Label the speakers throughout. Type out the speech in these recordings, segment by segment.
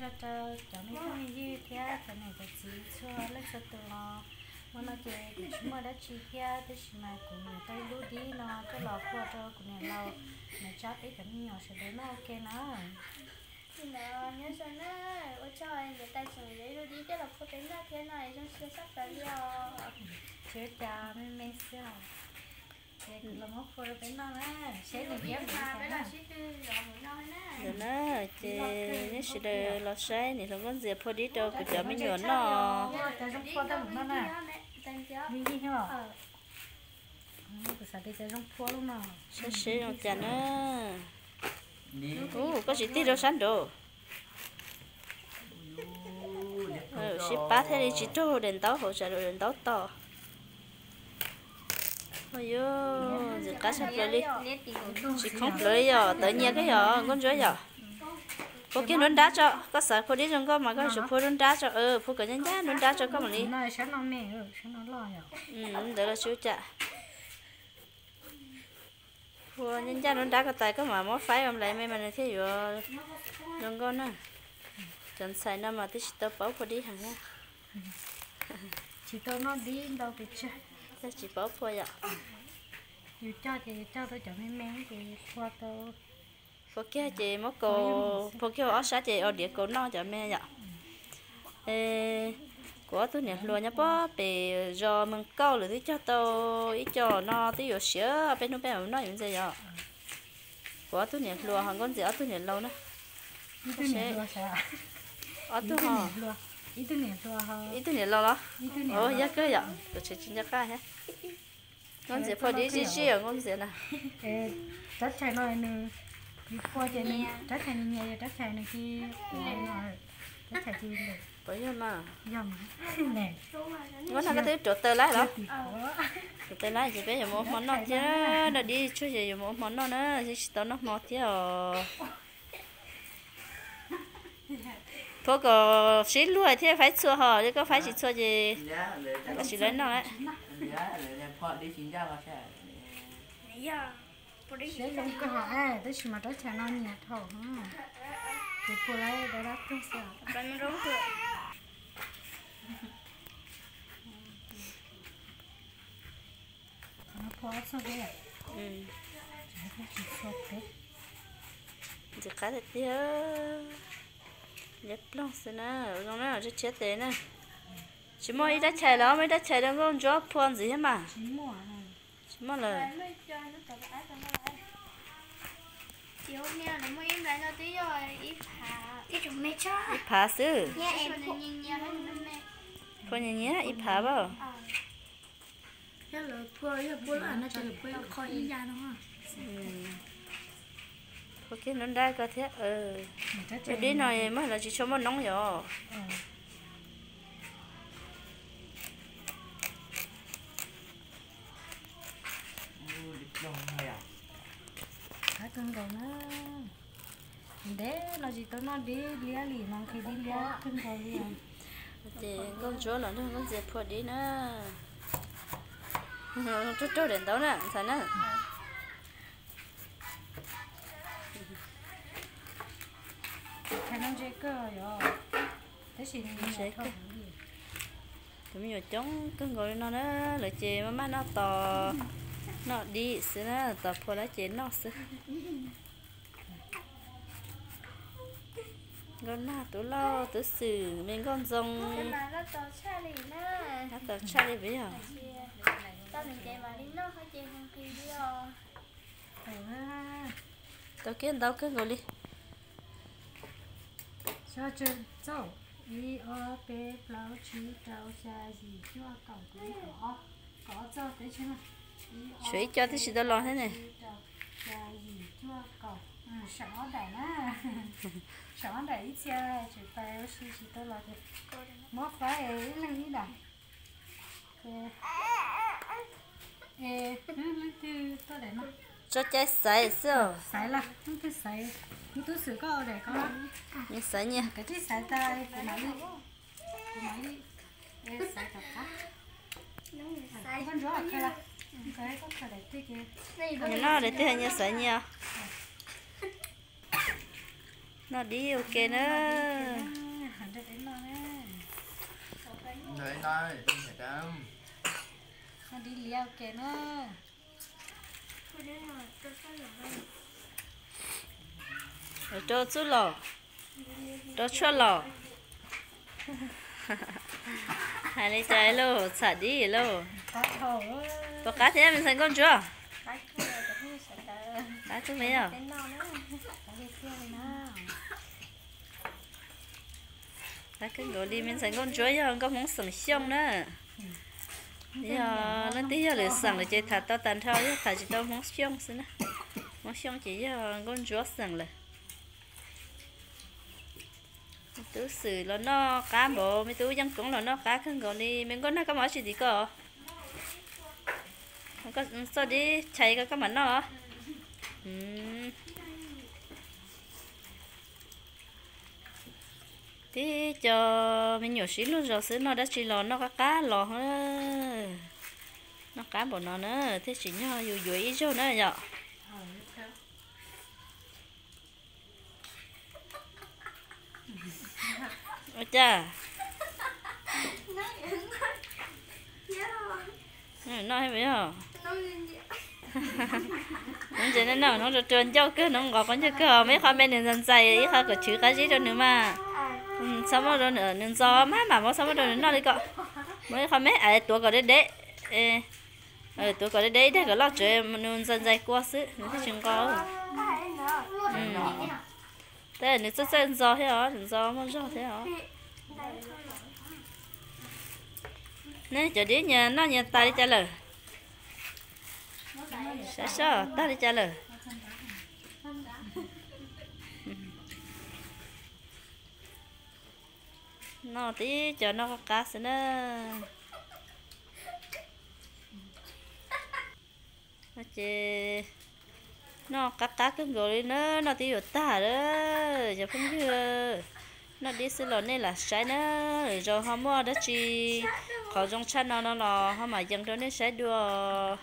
Speaker 1: ra cho mấy con như thế cái này cái gì cho lấy cho tụi nó mà nó chơi chúng mà đã chi kia tới mà cũng này tới lúc đi nó tới lò qua cho cũng này lâu mà chắc cái nhỏ sẽ đến nó ok nó
Speaker 2: nhưng mà nhớ sao nó ở cho anh để tay sờ để rồi đi cái là có tính ra thế này trong xe sắp tới rồi
Speaker 1: chơi cha mấy sao để làm mất phơi đến nó á sẽ được ghép
Speaker 2: cái là ship rồi nó nè
Speaker 3: rồi nó chị nhớ sẽ được lo say này là con dẹp phơi đi đâu cứ chở mấy nhọn nó
Speaker 1: tại trong phơi đó nó nè như gì hả cái sao để trong phơi luôn nào
Speaker 3: sẽ nó chả nó có gì tí đâu sẵn đồ ship ba thế thì chỉ cho đèn tàu hỗ trợ đèn tàu to ôi yo giờ cá sấu đi chỉ không lấy giờ tự nhiên cái giờ con rối giờ cô kia nó đá cho có sợ cô đi trong có mà có chụp phô nó đá cho phô cái nhá nó đá cho có một đi
Speaker 1: này sẽ nó mẹ sẽ nó lo
Speaker 3: rồi để là chú chả phô nhá nó đá cái tay có mà mót phái ông lại mấy mà này thế rồi đừng con nè chọn xài nó mà tí tao bảo phô đi hàng nha
Speaker 1: chỉ tao nó đi đâu thì chứ
Speaker 3: chỉ bảo phô vậy
Speaker 1: dù cho thì cho tôi chọn mấy mén thì qua tôi
Speaker 3: phô kia chị mất cô phô kia ở xã chị ở địa cổ nó cho mẹ vậy của tôi nè luôn nhá bó bị do mình câu rồi tí cho tôi ít cho nó tí rồi sữa bên nó bên nó như vậy vậy của tôi nè luôn hàng con gì ở tôi nè lâu nữa ở tôi họ
Speaker 1: ít
Speaker 3: tôi nè lâu đó giá cơ vậy tôi chỉ xin cho cái hết con gì phơi đi chỉ ở con gì nè
Speaker 1: chắc chắn nói nữa qua chơi này chắc chắn này chắc chắn này kia chắc chắn gì được
Speaker 3: bởi vì mà
Speaker 1: dầm nè
Speaker 3: nó là cái thứ trộn tơ lá đó trộn tơ lá chỉ biết giờ một món nó chứ nó đi chơi giờ một món nó nữa chỉ tao nó mọt chứ thôi có xí lùi thì phải xua hò chứ có phải chỉ xua gì là chỉ lấy nó đấy
Speaker 1: sẽ dùng cái hả tới khi mà tới chả nó nhạt thầu ha thì cô lấy để đắp cái sao
Speaker 2: bánh rốn thôi
Speaker 1: nó phá sao vậy chỉ phá thế
Speaker 3: chỉ cá thịt tía dẹp lông xem nè trong đó rất chết thế nè chỉ mua ít đất chè đó mấy đất chè đó con chó phun gì hết mà
Speaker 1: chỉ
Speaker 3: mua là
Speaker 2: chiều nha nó mới em lại nó tí rồi ít chục mét cho
Speaker 3: ít phá sư
Speaker 2: nha em nhìn nha nó mẹ
Speaker 3: phun nhẹ ít phá bao
Speaker 1: cái lợn phơi là nó chỉ phơi khỏi đi ra nó ha
Speaker 3: có cái nó đai có thế cái đi này mới là chỉ cho món nóng rồi
Speaker 1: cái cưng đầu nó để nó chỉ tao nó đi lia lì mà khi đi lia cưng đầu đi
Speaker 3: thì con chó là nó con dẹp phơi đi nữa chút đến đâu nè thấy nè
Speaker 1: cái nó dễ cơ rồi thế thì dễ cơ
Speaker 3: tụi mình chống cái gọi nó là chị mà nó to nó đi xí nó tập phơi lá chị nó xí con na tụi lo tụi sử mình con rồng
Speaker 2: nó tao cha đi nè
Speaker 3: nó tập cha đi bây giờ
Speaker 2: tao mình chạy mà đi nó hơi chạy không khi đi rồi
Speaker 3: tao kiến tao cứ ngồi đi
Speaker 1: cho chân dâu y o p lao chú trao xa gì cho cậu cũng có cho thế chứ mà
Speaker 3: suy cho thì tao lo thế này
Speaker 1: xa gì cho cậu sợ đẩy á sợ đẩy cha chỉ phải chỉ tao lo thì mót phải ấy năng như đẩy tao để nó
Speaker 3: cho trái sấy sao
Speaker 1: sấy là không cái sấy như tôi sửa có để có
Speaker 3: như sấy nha
Speaker 1: cái chiếc sấy tay của máy đi sấy tập khác sấy con rối à là cái có thể để tươi kia
Speaker 3: nó để tươi như sấy nha nó đi ok nữa
Speaker 4: Đợi nói, tôi sẽ cắm.
Speaker 1: nó đi liao kìa nữa
Speaker 3: rồi cho chú lò cho lò hai đi chạy lô xả đi lô
Speaker 1: cá thầu
Speaker 3: có cá thế mình thành con chưa
Speaker 2: cái kia là cái như sẽ tờ
Speaker 3: cá chú mấy à
Speaker 2: tên non nữa
Speaker 1: cá đi theo nào
Speaker 3: cá cái gỗ đi mình thành con chúa giờ có món sừng xông nữa giờ nó tí giờ lửa sừng là chơi thật tao tàn thao chứ thật chỉ tao món xông xí nữa món xông chỉ giờ con chúa sừng là tứ xử là nó cá bộ mấy tứ dân cũng là nó cá khăn gỗ đi mình có nó có món gì cơ có sao đi chạy cái mặt nó tí cho mình nhổ xí luôn rồi xứ nó đã chỉ lò nó có cá lò nữa nó cá bộ nó nữa thế chỉ nhau dù dù ý cho nữa nhở ôi cha nó hay vậy hả nó chỉ nên nào nó rồi trơn cho cứ nó ngọt con cho cơ mấy con bên này dần dày ít hơn có chữ cái gì đâu nữa mà sao mà đâu nữa nên do mà sao mà đâu nữa nó đi cọ mấy con mấy ai tuổi có đấy tuổi có đấy để cái lót chơi nên dần dày qua xứ nó thấy chừng có thế nếu rất dần do thế hả do mà do thế hả nè chờ đi nhà nó nhà ta đi trả lời sao ta đi trả lời nó tí cho nó có cá xin nữa nó chê nó cá cứ gọi nữa nó tí ở ta đó giờ không chưa nó đi xin lỗi này là sai nữa rồi họ mua đó chỉ họ trong chăn nó là họ mà dân đó nên sai đùa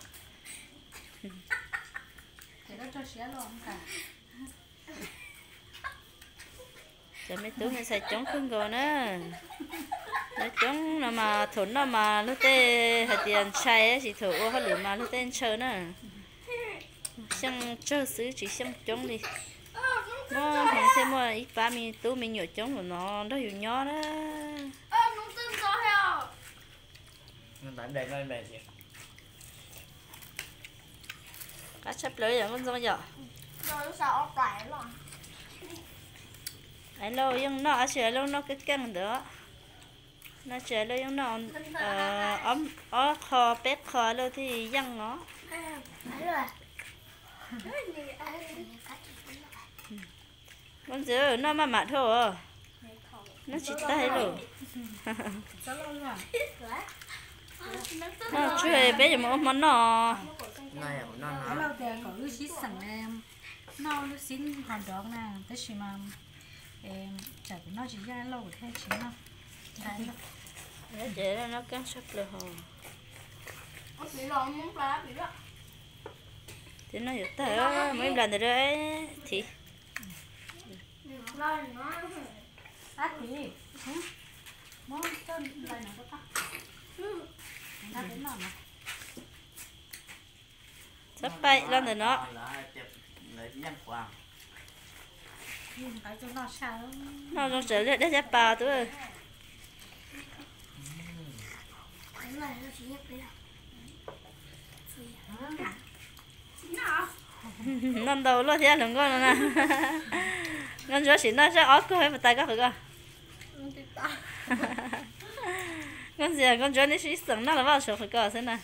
Speaker 3: giờ mấy túi này xài chống khưng rồi nữa nó chống nó mà thốn nó mà lúc tê hạt tiền sai ấy chỉ thổ họ lửa mà lúc tê chơi nữa xem chơi xứ chỉ xem chống đi nó không thêm mà ít ba mình túi mình nhổ chống của nó đó hiểu nhỏ đó
Speaker 4: Nó tạm đẹp lên bè chị.
Speaker 3: cá chép lưới rồi con rong giờ
Speaker 2: rồi sao tải rồi
Speaker 3: ấy lâu nhưng nó chơi lâu nó cái căng nữa nó chơi lâu nhưng nó ấm ở kho bếp kho lâu thì dân nó con dữ nó mà mặn thôi nó chỉ tay rồi nó chơi bé giờ mà nó
Speaker 4: Này nó
Speaker 1: cái lâu thì có ước xí sẵn em nó ước xin hoàn đó nè tới khi mà em chả biết nó chỉ ra lâu thế chứ nó
Speaker 3: nó chơi nó căng sắp rồi hồ
Speaker 2: bị lộn muốn ra bị đó
Speaker 3: thì nó hiểu tới mấy lần rồi đấy thì
Speaker 2: lo nó
Speaker 1: thì món tên lại nó có tắt nó đến nào mà
Speaker 3: sắp bay lên rồi nó
Speaker 4: Lại dân quàng.
Speaker 1: cái chỗ nó sao
Speaker 3: nó còn trở lại để giáp bà tôi
Speaker 2: cái này nó chỉ nhắc đấy
Speaker 3: năm đầu lo thế đừng con nè con chúa chỉ nói cho ớt có phải một tay có phải không con gì con chúa này chỉ sẵn nó là bao số phải có thế nè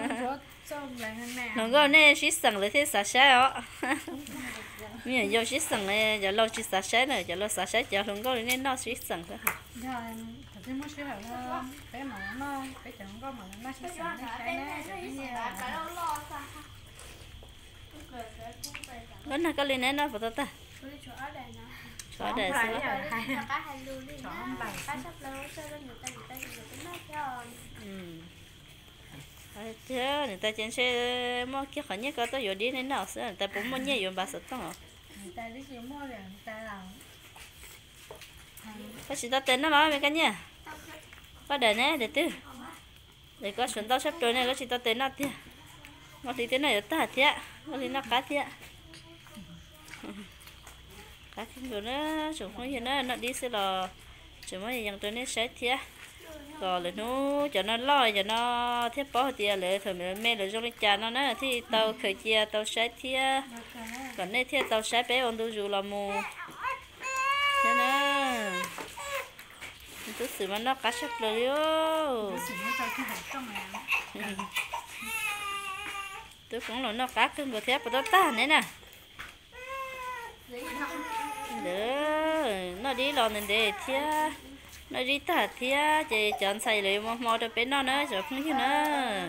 Speaker 3: đừng có này chỉ sẵn lấy thế xả xe đó bây giờ chỉ sẵn này giờ lâu chỉ xả xe này giờ lâu xả xe giờ đừng có nên nó chỉ sẵn thôi
Speaker 1: cái muốn xíu là cái mà nó cái chẳng có mà nó chỉ sẵn cái này cái gì
Speaker 3: vẫn là có lên này nó phải ta chỗ đây sao
Speaker 2: cá hai luôn đi cá sắp lâu cho nên người ta cũng nói cho
Speaker 3: thế người ta trên xe mua kia khỏi nhớ có tôi vừa đi đến nào sẽ người ta cũng mua nhiều bà sợ tao
Speaker 1: người ta đi mua rồi người ta làm
Speaker 3: có chỉ tao tên nó mà mấy cái nha có để nè để tư để có chuẩn tao sắp rồi này có chỉ tao tên nó tiền nó thì tên này ở ta thiệt nó thì nó cá thiệt cá thì rồi nó chúng không hiện nó đi xe lò chúng mới dành tới nó sẽ thiệt rồi là nó cho nó lo cho nó thiết bỏ tiền lại thôi mẹ là trong cái trà nó nữa thì tao khởi chia tao sẽ thiệt còn này thiệt tao sẽ bé ông tôi dù là mù thế nè tôi xử mà nó cá sắp rồi yo tôi cũng là nó cá cưng của thép của tôi ta nữa nè nó đi lò nên để thia nó đi ta thia chị chọn xài lại mò được bên nó nữa rồi không như nữa